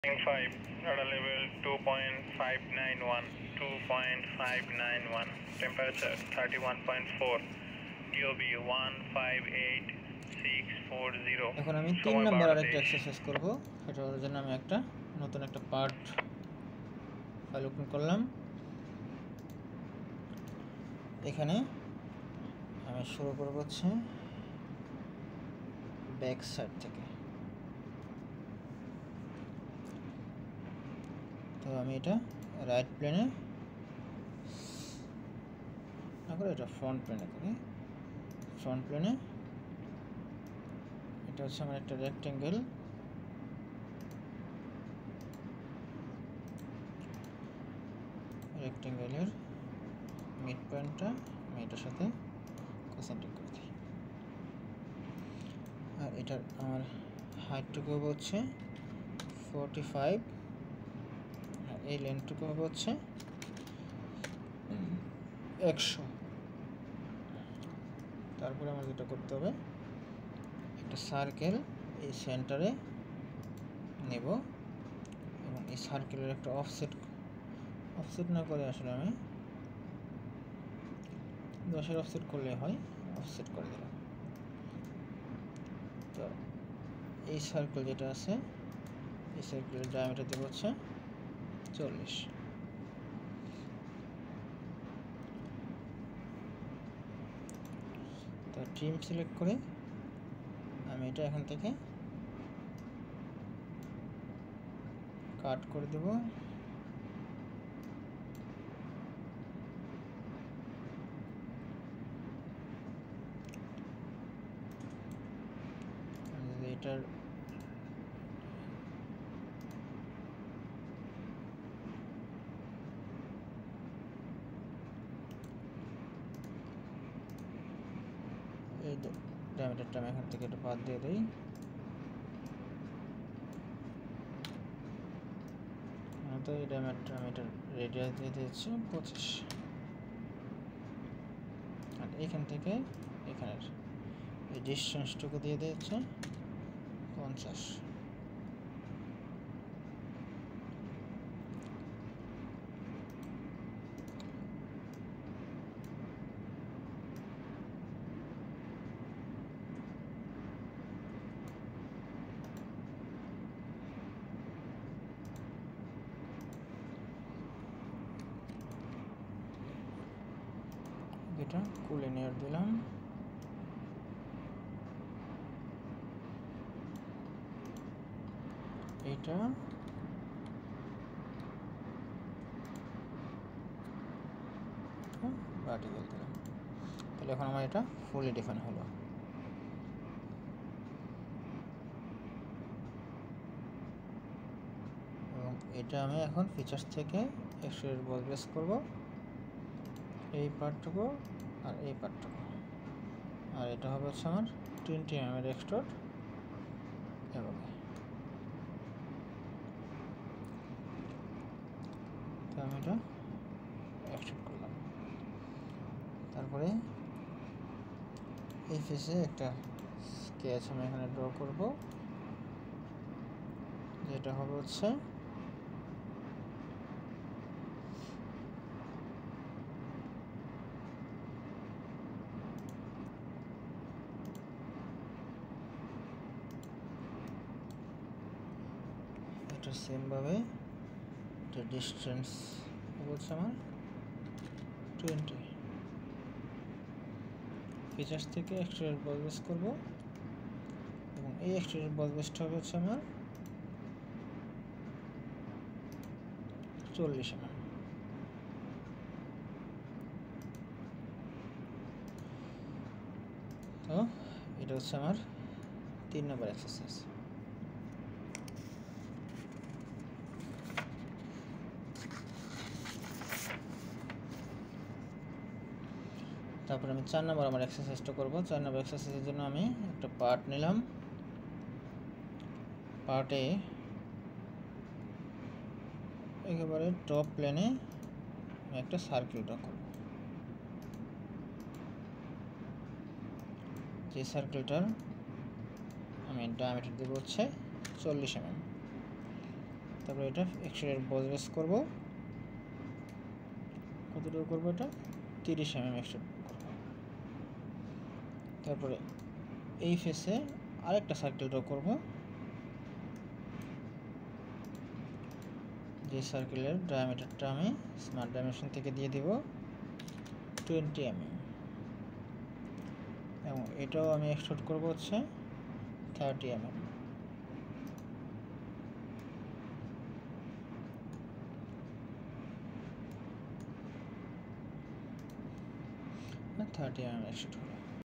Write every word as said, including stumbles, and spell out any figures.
five, rudder level two point five nine one, two point five nine one, temperature thirty-one point four, D O B one five eight six four zero। এখন আমি তিন নম্বর আরেকটা exercise করব। এটার জন্য আমি একটা নতুন একটা পার্ট ফাইল ওপেন করলাম। এখানে আমি শুরু করব হচ্ছে ব্যাক সাইড থেকে। তো আমি এটা রাইট প্লেনে না করে এটা ফ্রন্ট প্লেনে করি। ফ্রন্ট প্লেনে এটা হচ্ছে আমার একটা রেক্টেঙ্গেল, রেক্টেঙ্গেলের মিড পয়েন্টটা আমি এটার সাথে কনসেন্ট্রেট করে দিই। আর এটার আমার হাইটটুকু হবে হচ্ছে ফোরটি ফাইভ, আর এই লেন্থটুকু হবে হচ্ছে একশো। তারপরে আমার যেটা করতে হবে, একটা সার্কেল এই সেন্টারে নেব এবং এই সার্কেলের একটা অফসেট অফসেট না করে আসলে আমি দশের অফসেট করলে হয়, অফসেট করে দিলাম। তো এই সার্কেল যেটা আছে এই সার্কেলের ডায়ামিটার দেবো হচ্ছে চল্লিশ। তো ট্রিম সিলেক্ট করে আমি এটা এখান থেকে কাট করে দেব। এটার এই ডায়ামিটারটা আমি এখান থেকে একটু বাদ দিয়ে দিই। তো এই ডায়ামিটার আমি এটার রেডিয়াস দিয়ে দিয়েছি পঁচিশ, আর এখান থেকে এখানের এই ডিস্টেন্সটুকু দিয়ে দিয়েছে পঞ্চাশ। এটা কুলিনিয়ার দিলাম। এটা ভার্টিক্যাল দিলাম। তাহলে এখন আমার এটা ফুলি ডিফাইন হলো। এবং এটা আমি এখন ফিচার্স থেকে এক্সট্রুড বল বেস করব, এই পার্টটুকু আর এই পার্টটুকু। আর এটা হবে হচ্ছে আমার টোয়েন্টি এম এম এর এক্সট্রুড এভাবে। তো আমি এটা এক্সট্রুড করলাম। তারপরে এই ফেসে একটা স্কেচ আমি এখানে ড্র করব, যেটা হবে হচ্ছে এটা সেমভাবে এটা ডিস্টেন্স হচ্ছে আমার টোয়েন্টি। ফিচার্স থেকে এক্সট্রুড বল বেস করব এবং এই এক্সট্রুড বল বেসটা হবে হচ্ছে আমার চল্লিশ এম এম। তো এটা হচ্ছে আমার তিন নম্বর এক্সারসাইজ। তারপর আমি চার নম্বর আমার এক্সারসাইজটা করব। চার নম্বর এক্সারসাইজের জন্য আমি একটা পার্ট নিলাম। পার্টে একেবারে টপ প্লেনে আমি একটা সার্কেল ড্র করব। যে সার্কেলটার আমি ডায়ামিটার দেবো হচ্ছে চল্লিশ এম এম। তারপরে এটা এক্সট্রুডের বস বেস করবো, কতটুকু করবো, এটা তিরিশ এম এম এক্সট্রুড করবো। তারপরে এই ফেসে আরেকটা সার্কেল ড্র করবো, যে সার্কেলের ডায়ামিটারটা আমি স্মার্ট ডাইমেনশন থেকে দিয়ে দিব টোয়েন্টি এম এম, এবং এটাও আমি এক্সট্রুড করবো হচ্ছে thirty M M. Thirty M M extrude হলো।